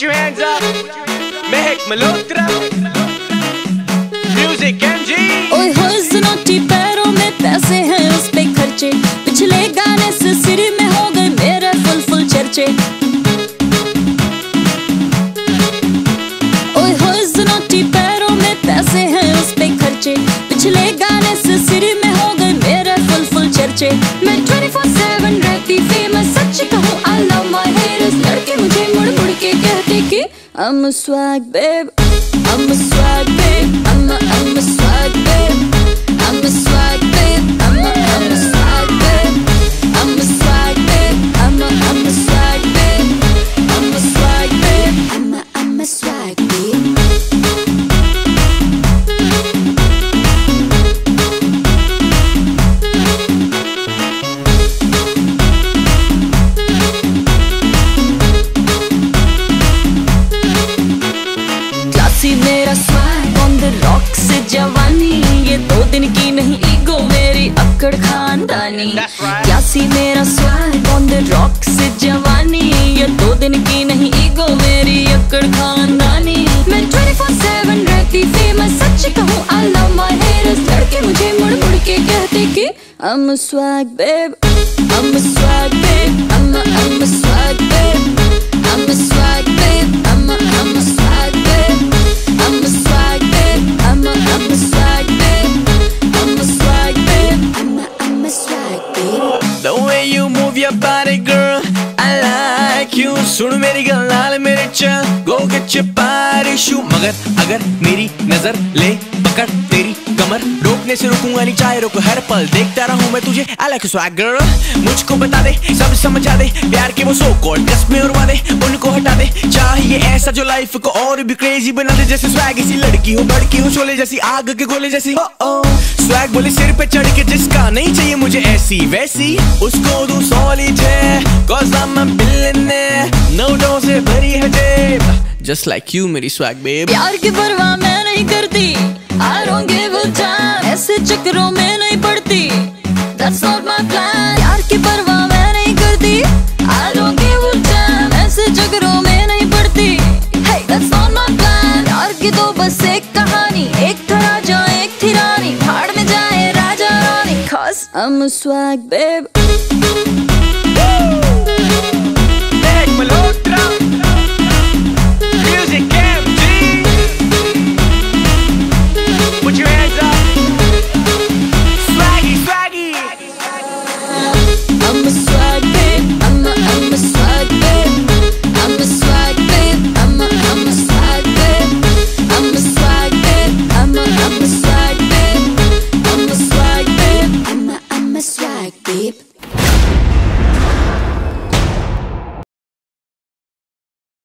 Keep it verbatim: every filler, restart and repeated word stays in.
your hands up. Mehek Malhotra, Music M G. ओए होए ज़नोटी पैरों में पैसे हैं उस पे खर्चे, पिछले गाने से सिर में हो गए मेरे फुल फुल चर्चे। ओए होए ज़नोटी पैरों में पैसे हैं उस पे खर्चे, पिछले गाने से सिर में हो गए मेरे फुल फुल चर्चे। मैं ट्वेंटी फोर सेवन रहती फेमस, सच कहूँ I love my haters। लड़के मुझे मुड़ मुड़ के कहते कि I'm a swag babe, I'm a swag babe, I'm a, I'm a swag babe, I'm a swag babe, I'm a, I'm a swag babe, I'm a swag babe, I'm a, I'm a swag babe, I'm a swag babe, I'm a, I'm a swag babe। मेरा swag on the rock से जवानी, ये दो दिन की नहीं ego मेरी अक्कड़ खानदानी। क्या सी मेरा स्वैग ऑन द रॉक से जवानी, ये दो दिन की नहीं ईगो मेरी अक्कड़ खानदानी। मैं ट्वेंटी फोर सेवन रहती फेमस, सच कहूँ I love my haters। लड़के मुझे मुड़ मुड़ के कहते कि I'm a swag babe, I'm a swag babe, I'm a, I'm a swag babe, I'm a swag babe, I'm a, I'm a swag babe, I'm a swag babe, I'm a, I'm a swag babe, I'm a swag babe, I'm a, I'm a swag babe। The way you move your body girl, I like you। सुन मेरी गल नाल मेरे चल, go get your body shoe। मगर अगर मेरी नजर ले पकड़ तेरी कमर, रोकने से रुकूंगा नहीं चाहे रोक हर पल, देखता रहूं मैं तुझे I like you swag girl। मुझको बता दे सब समझा दे, प्यार के वो सो कॉल्ड कस्में उड़वा दे, उनको हटा दे। चाहिए ऐसा जो लाइफ को और भी क्रेजी बना दे, जैसे स्वैग इसी लड़की हो बड़की हो शोले जैसी, आग के गोले जैसी। स्वैग बोले सिर पे चढ़ के, जिसका नहीं चाहिए मुझे ऐसी वैसी, उसको दूं solid cause I'm a billionaire। नोटों से भरी है जेब just like you मेरी swag babe। प्यार की परवाह मैं नहीं करती, I don't give a damn। ऐसे चक्करों में नहीं पड़ती, that's not my plan। प्यार की परवाह मैं नहीं करती, I don't give a damn। ऐसे चक्करों में नहीं पड़ती, hey that's not my plan। प्यार की तो बस एक कहानी, एक था राजा एक थी रानी, भाड़ में जाए Raja Rani cause I'm a swag babe। Mehek Malhotra।